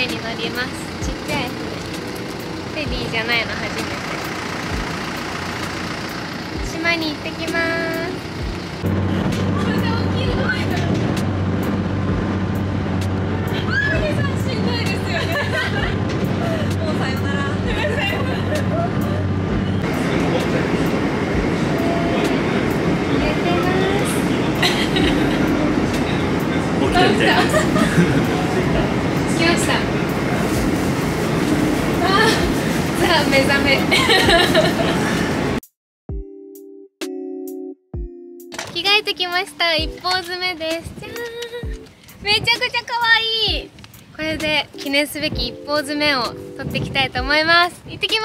船に乗ります。ちっちゃい船。フェリーじゃないの初めて。島に行ってきます。来ました。さあ目覚め。着替えてきました。一歩詰めです。じゃーん。めちゃくちゃ可愛い。これで記念すべき一歩詰めを取っていきたいと思います。行ってきます。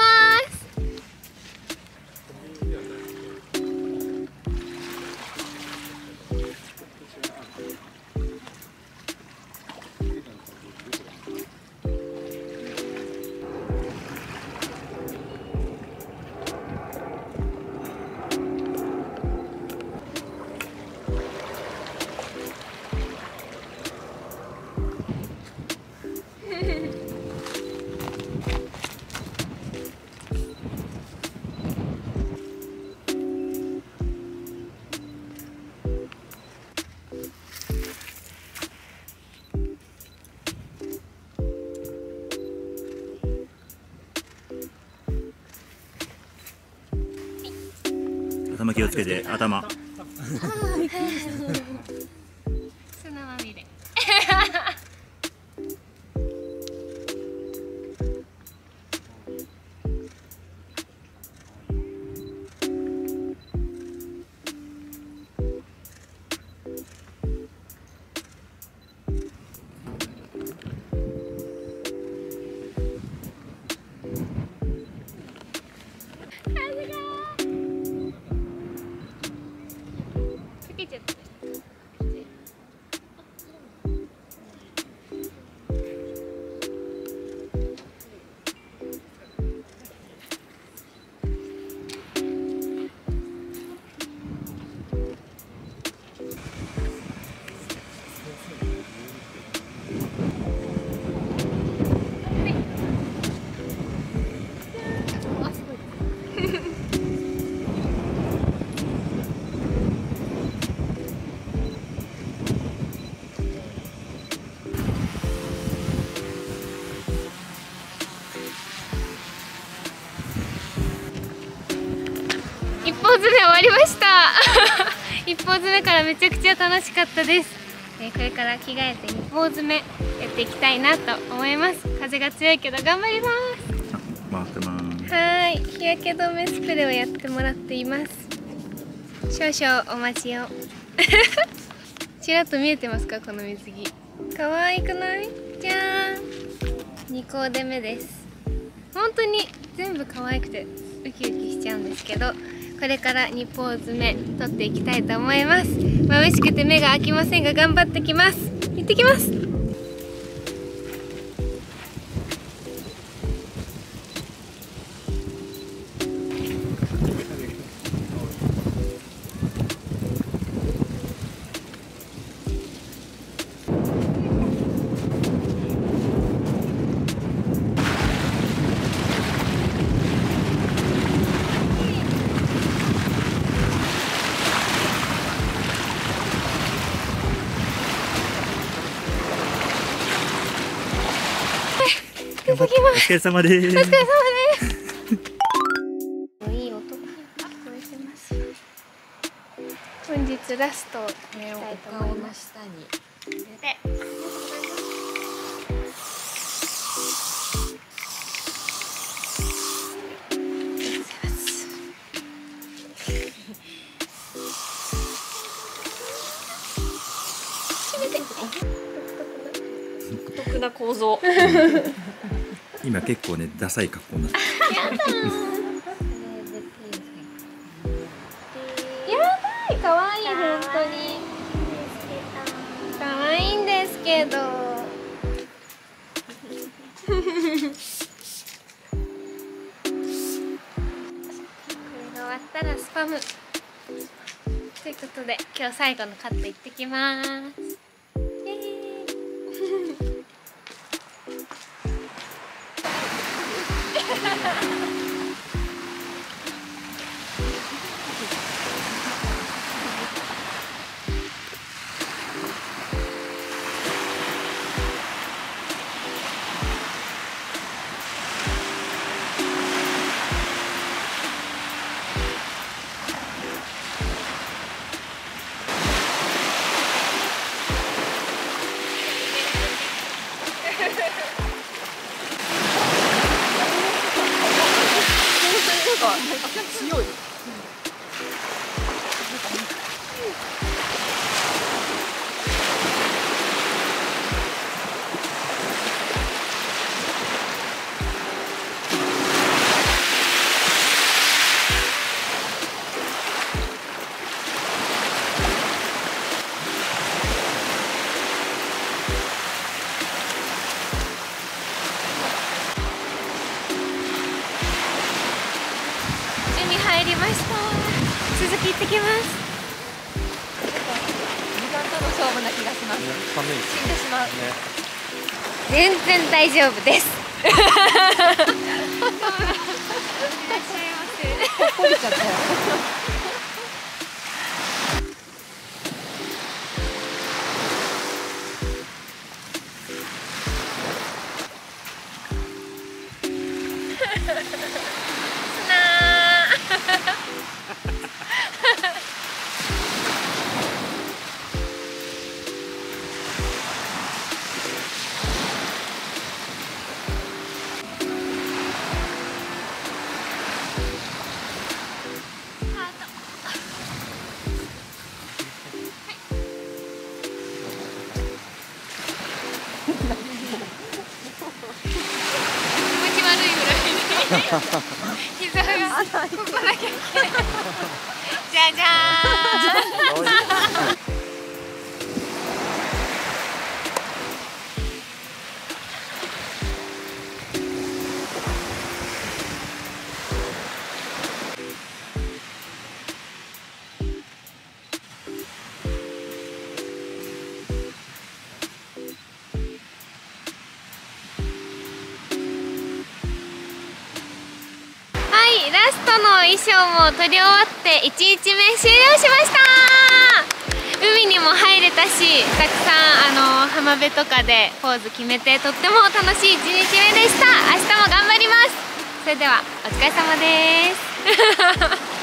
頭気をつけて、頭。 砂まみれ。一歩詰め終わりました。一歩詰めからめちゃくちゃ楽しかったです。これから着替えて一歩詰めやっていきたいなと思います。風が強いけど頑張ります。 回ってます。 はい、日焼け止めスプレーをやってもらっています。少々お待ちを。ちらっと見えてますか、この水着。可愛くない？じゃーん。2コーデ目です。本当に全部可愛くてウキウキしちゃうんですけど、これから2ポーズ目取っていきたいと思います。眩しくて目が開きませんが頑張ってきます。行ってきます。 お疲れ様です。 お疲れ様です。いい音が聞こえてます。本日ラストをしたいと思います。 独特な構造。 今結構ね、ダサい格好になって。 やだー。可愛い本当に。可愛いんですけど。これが終わったらスパム。ということで今日最後のカット行ってきます。 ってきます。 時間との勝負な気がします。 寒い死んでしまう。 全然大丈夫です。いらっしゃいませ。 ほっこりちゃったよ。 膝がここだけじゃじゃーん。ラストの衣装も撮り終わって1日目終了しました。海にも入れたし、たくさん浜辺とかでポーズ決めてとっても楽しい1日目でした。明日も頑張ります。それではお疲れ様です。